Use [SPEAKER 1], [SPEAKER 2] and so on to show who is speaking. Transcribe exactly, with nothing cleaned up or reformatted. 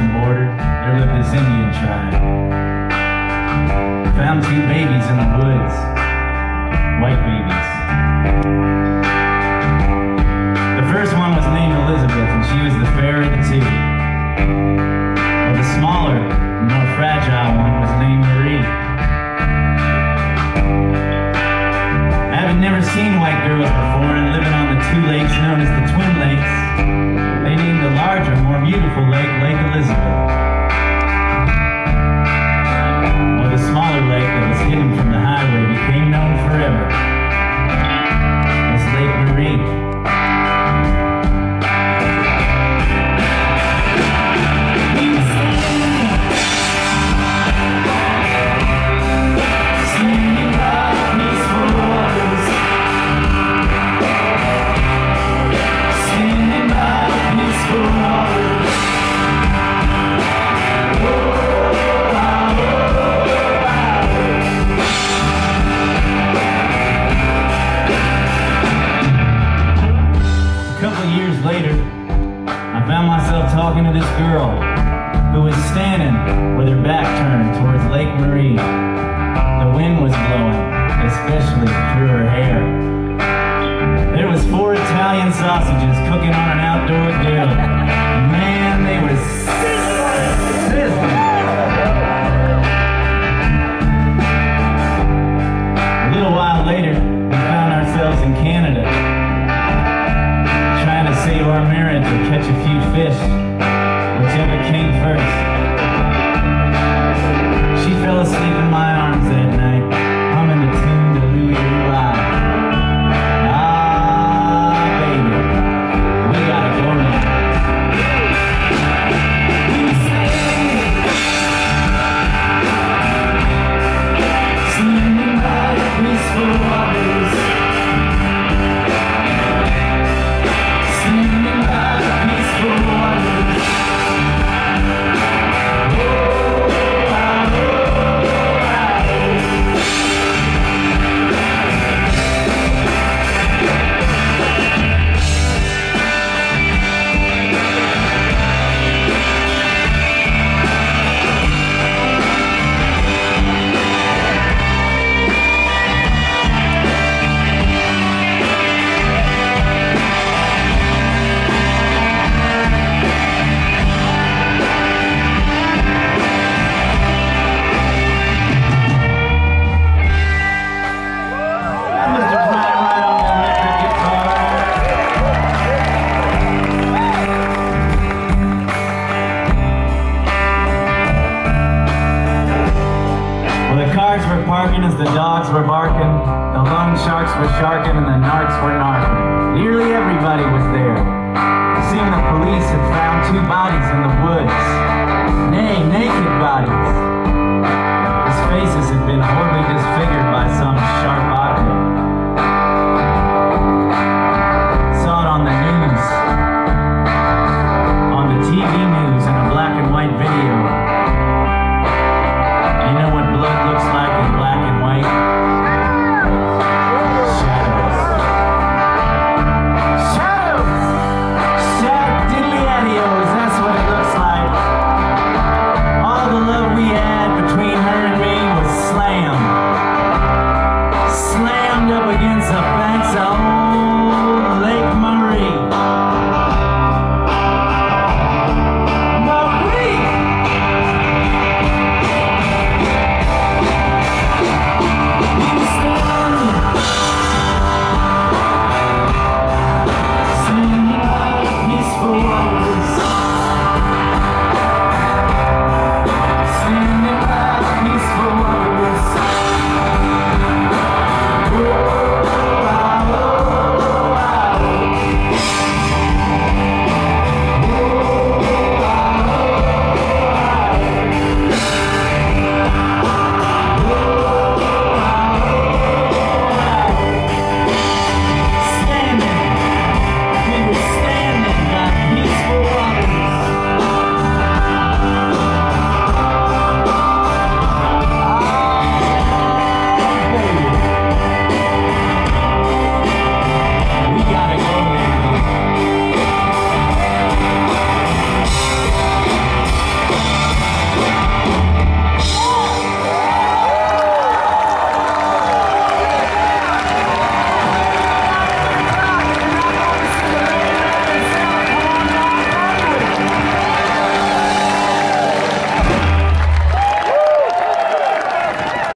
[SPEAKER 1] Mexican border, there lived this Indian tribe. Found two babies in the woods, white babies. The first one was named Elizabeth, and she was the fairer of the two. While the smaller, more fragile one was named Marie. Having never seen white girls before and living on the two lakes known as the Twin Lakes, they named the larger, more beautiful lake, Lake Elizabeth. While the smaller lake that was hidden from the highway became known forever as Lake Marie. Talking to this girl who was standing with her back turned towards Lake Marie. The wind was blowing, especially through her hair. There was four Italian sausages cooking on an outdoor grill. Man, they were sizzling. A little while later, we found ourselves in Canada, trying to save our marriage or catch a few fish, whichever came first. She fell asleep in my arms that night, humming the tune to Louis Louis. Ah, baby, we gotta go now. Singing by the peaceful waters, singing by the peaceful waters. As the dogs were barking, the lung sharks were sharking, and the narcs were narking. Nearly everybody was there. It seemed the police had found two bodies in the woods. Nay, naked bodies. Whose faces had been horribly disfigured by some sharp object. Saw it on the news, on the T V